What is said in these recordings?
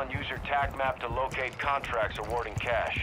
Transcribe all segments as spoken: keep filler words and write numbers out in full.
one, use your tac map to locate contracts awarding cash.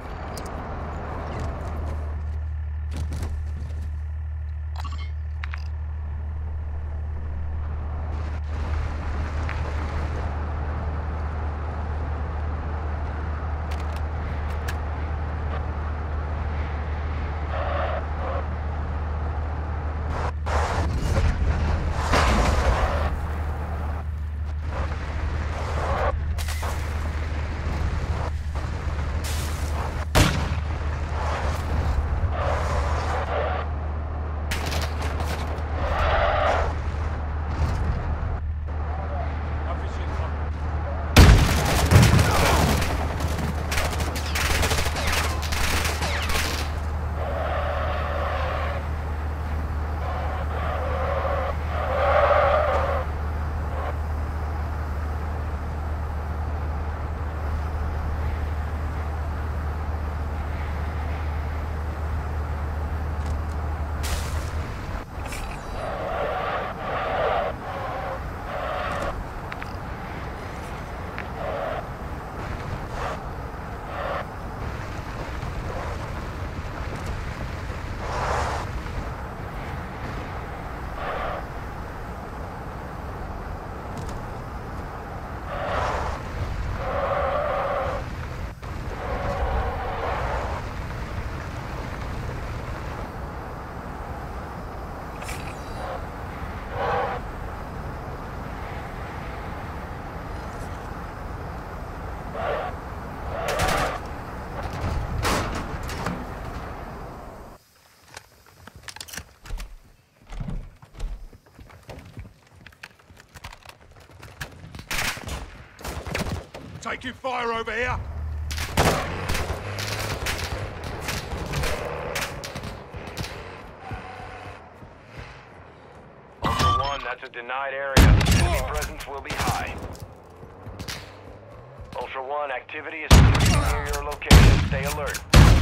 Taking fire over here! Ultra One, that's a denied area. Enemy presence will be high. Ultra One, activity is near your location. Stay alert.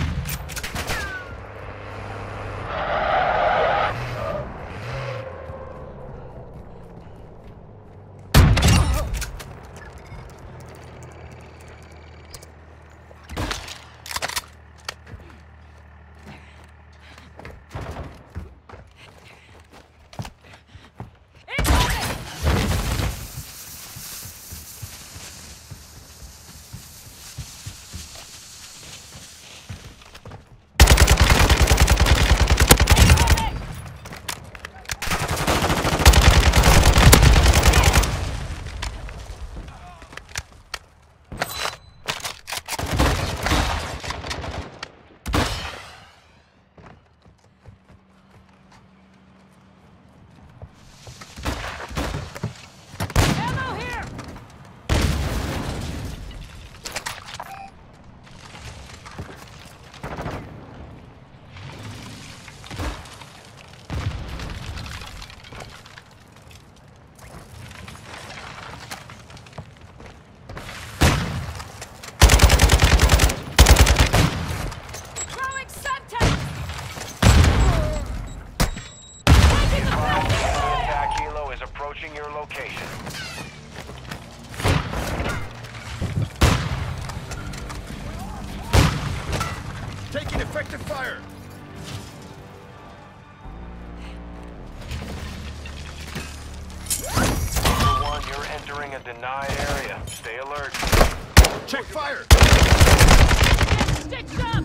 Your location. Taking effective fire! Number one, you're entering a denied area. Stay alert. Check fire! Stitched up!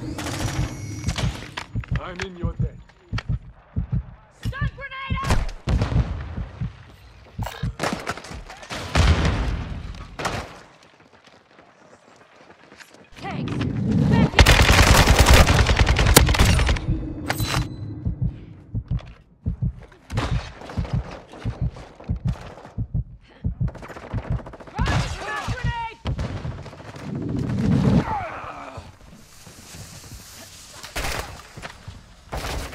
I'm in your debt. Stun grenade out! Tanks! Back in! Grenade!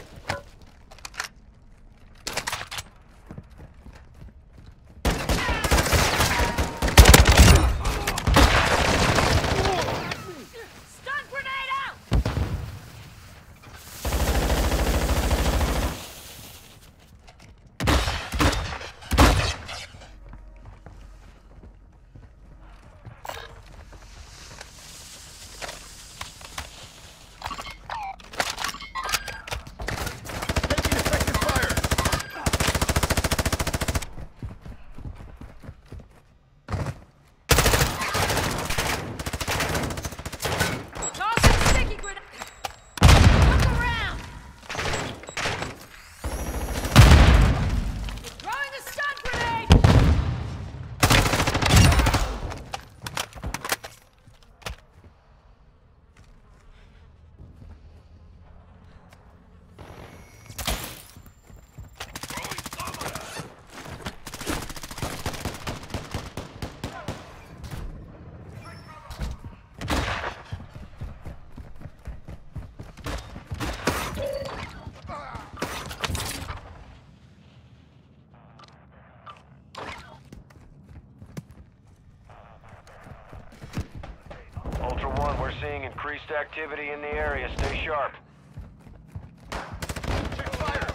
seeing increased activity in the area. Stay sharp. Check fire!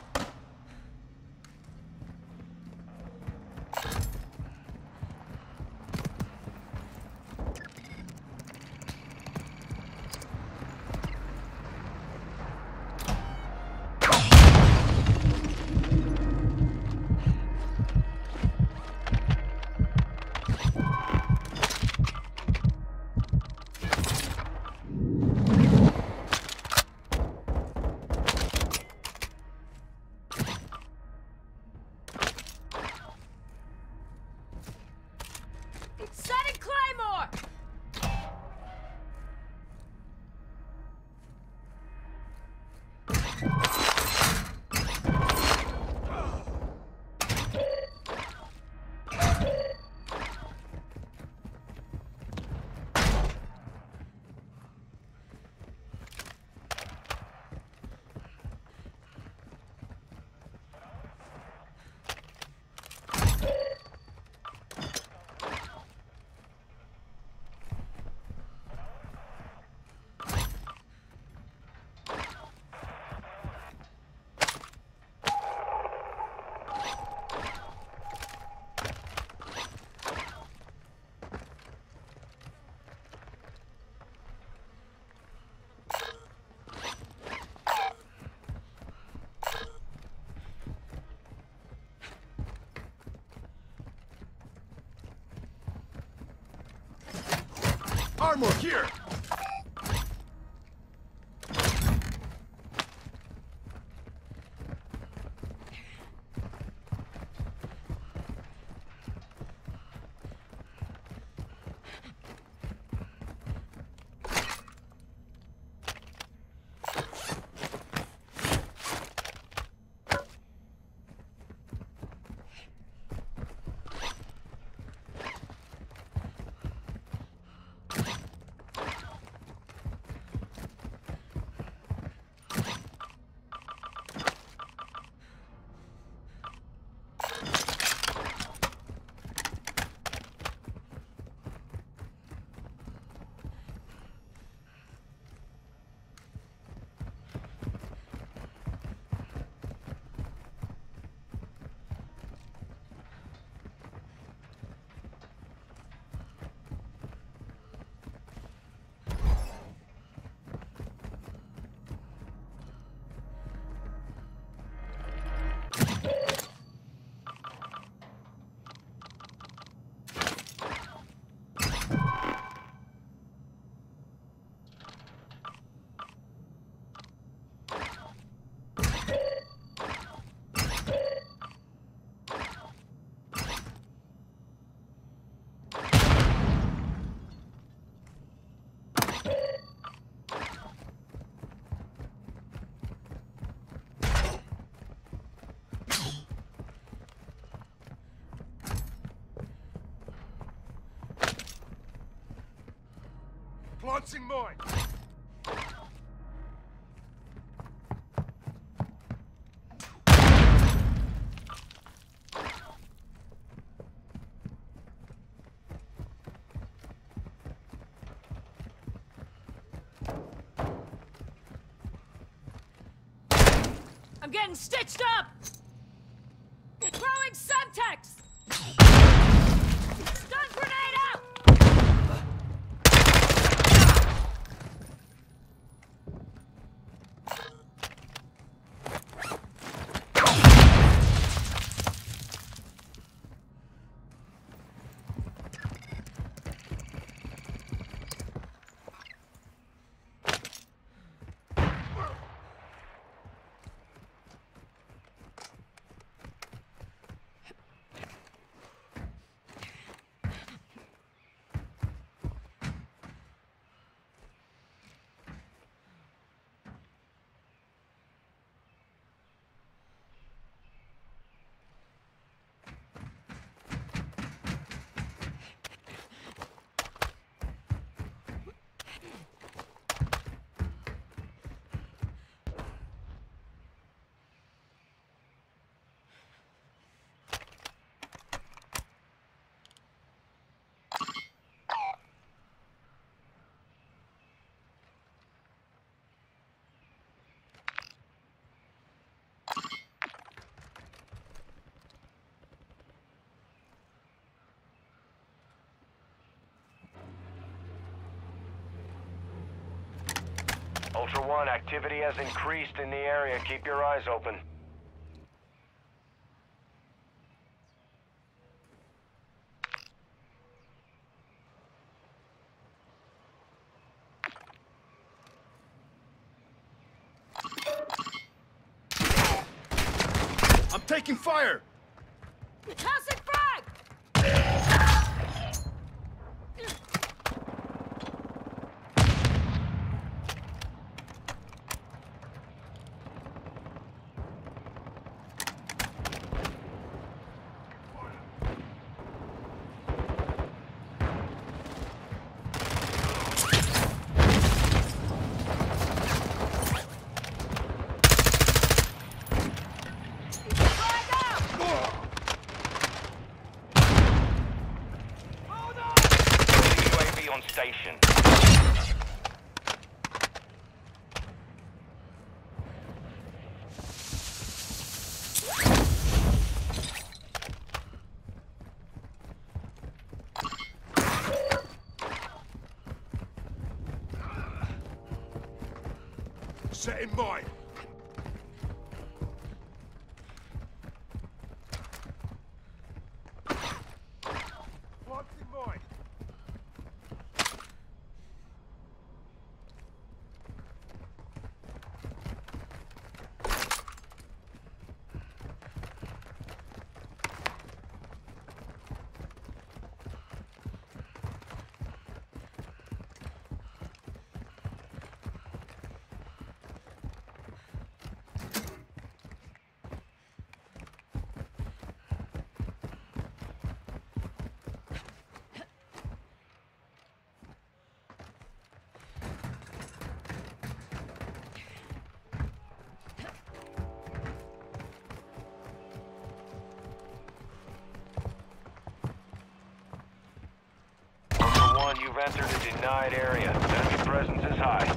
Setting Claymore! Armor here! Launching mine! I'm getting stitched up! Throwing Semtex! Stun grenade out! Ultra One, activity has increased in the area. Keep your eyes open. I'm taking fire! Tossing frag! Frag out! U A V on station. Set in mine! Launching mine! Ultra One, you've entered a denied area. Enemy presence is high.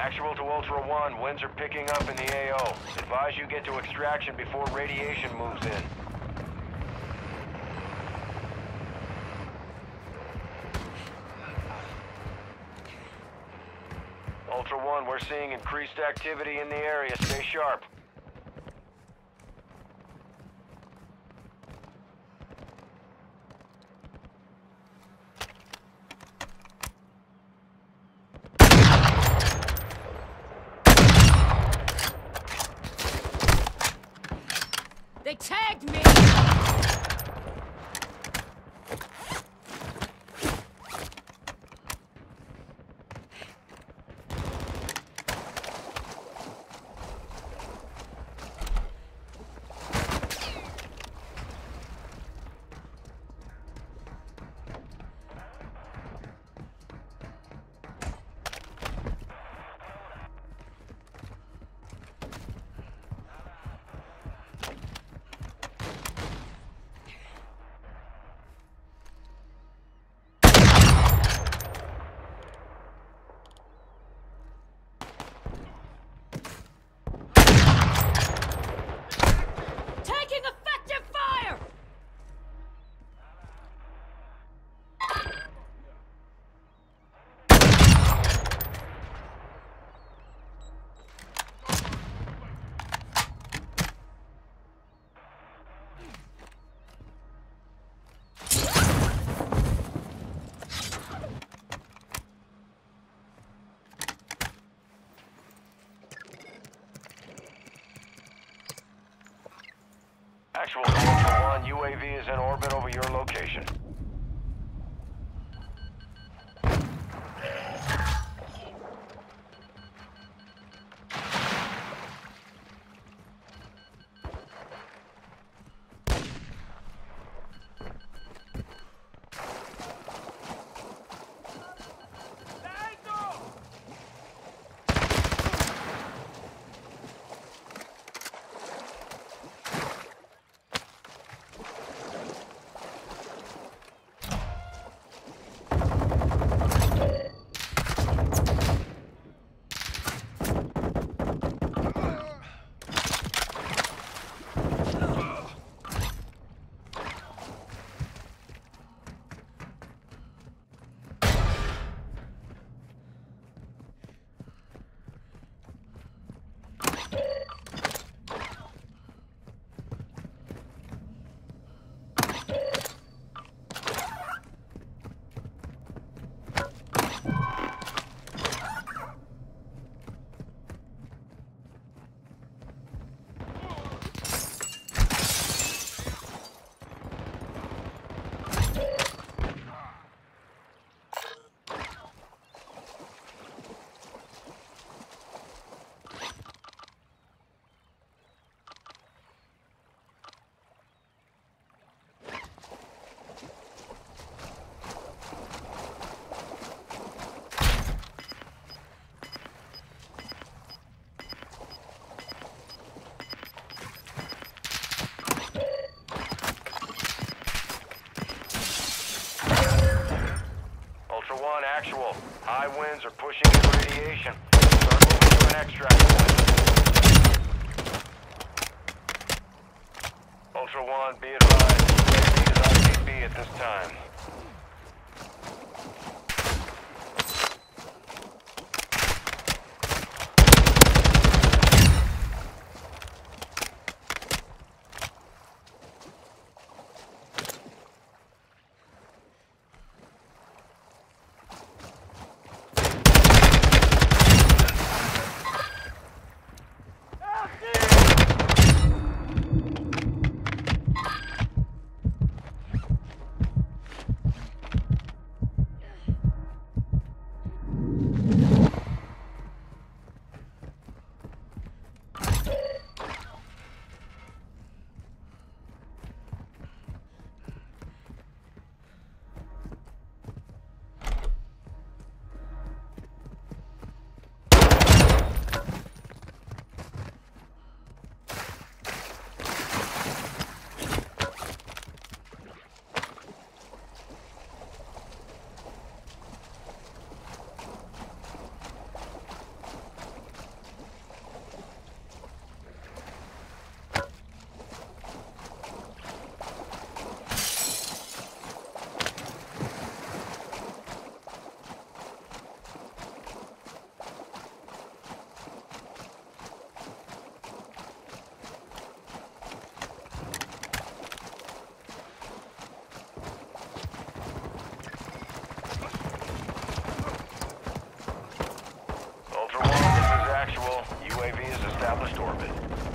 Actual to Ultra One, winds are picking up in the A O. Advise you get to extraction before radiation moves in. Ultra One, we're seeing increased activity in the area. Stay sharp. They tagged me! Taking effective fire! Actual to Ultra One, U A V is in orbit over your location. One actual. High winds are pushing in radiation. Start moving to an extract point. Ultra One, be advised. U A V is I C P at this time. established orbit.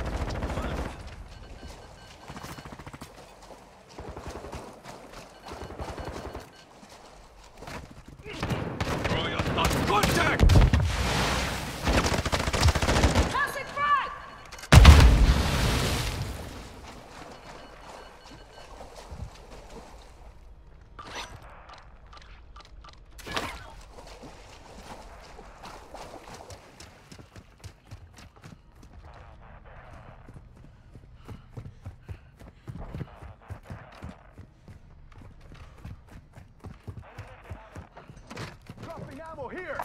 Contact! Tossing frag! Dropping ammo here!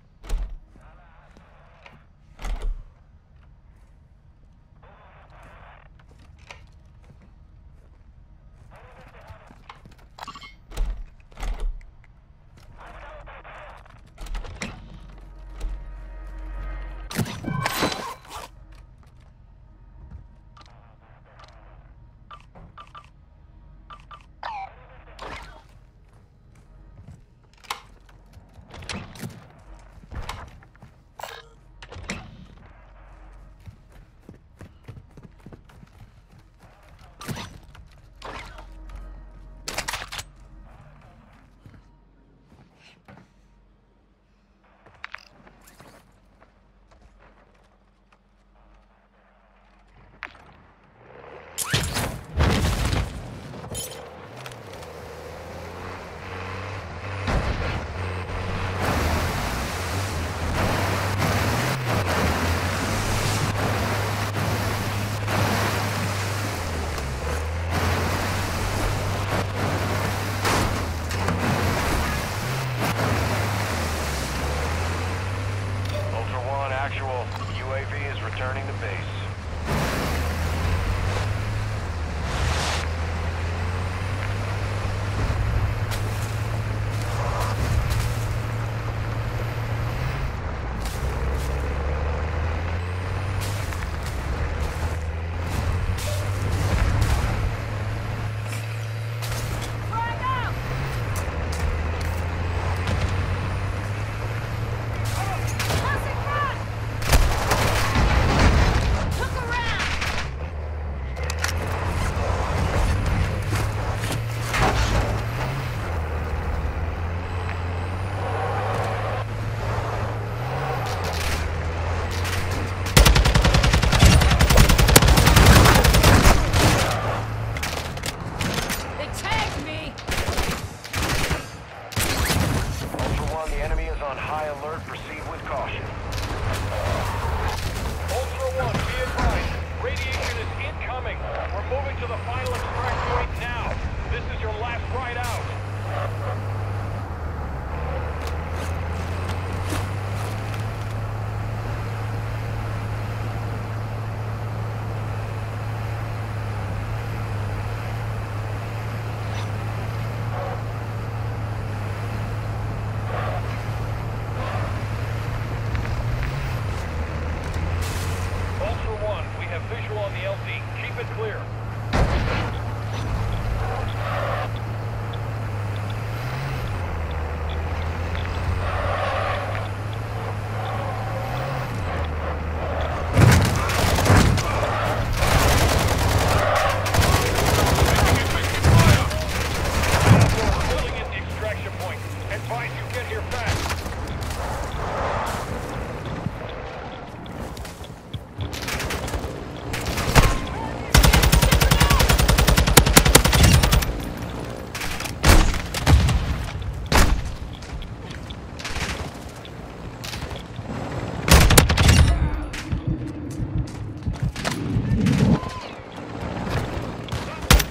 Actual, U A V is returning to base. Frag out! Tossing frag! Look around! They tagged me! Ultra One, the enemy is on high alert. Proceed with caution. Ultra One, be advised. Radiation is incoming. We're moving to the final extract point now. This is your last ride out. Ultra One, we have visual on the L Z. Keep it clear. We're pulling in the extraction point. Advise you get here fast.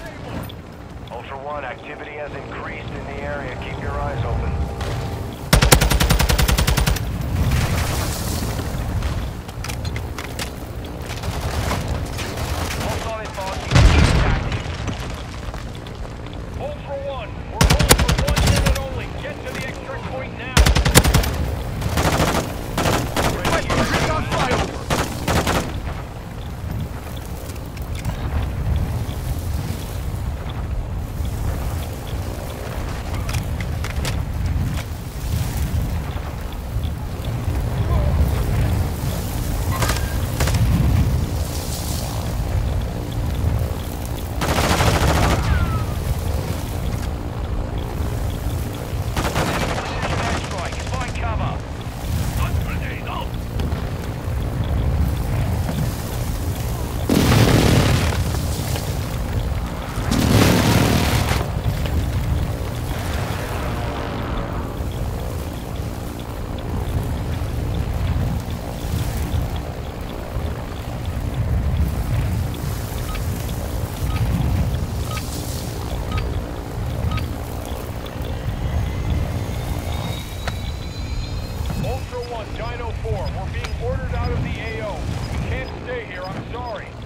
Ultra One, activity has increased in the area. Keep your eyes open. We're being ordered out of the A O. We can't stay here, I'm sorry.